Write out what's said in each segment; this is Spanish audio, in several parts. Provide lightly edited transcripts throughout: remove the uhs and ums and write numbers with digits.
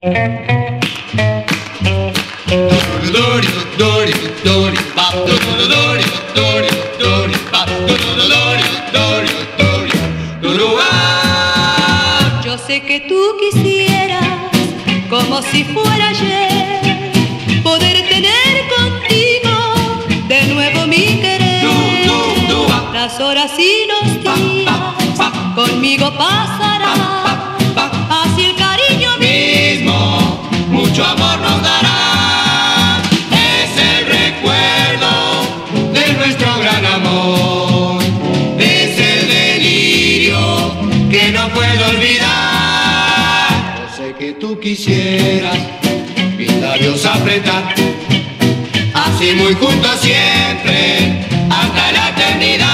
Yo sé que tú quisieras, como si fuera ayer, poder tener contigo de nuevo mi querer. Las horas y los días conmigo pasarán, así el cariño mismo mucho amor nos dará. Es el recuerdo de nuestro gran amor, es el delirio que no puedo olvidar. Yo sé que tú quisieras mis labios apretar, así muy juntos siempre hasta la eternidad.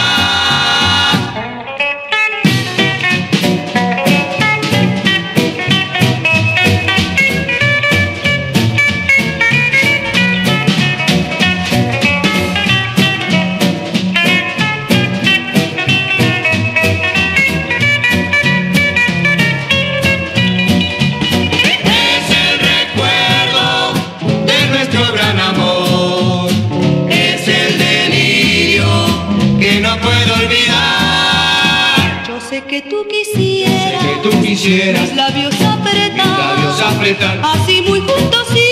Que tú quisieras, mis labios apretar, así muy juntos.